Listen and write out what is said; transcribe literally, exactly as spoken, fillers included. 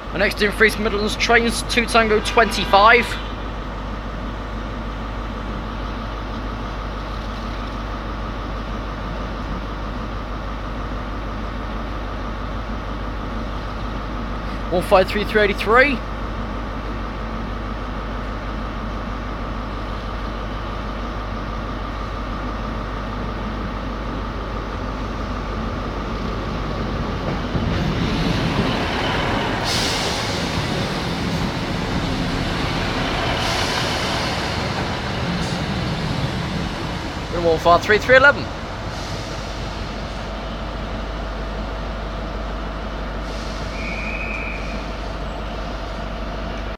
Our next in for East Midlands trains, two Tango twenty-five. one five three three eighty-three. one five three three eleven.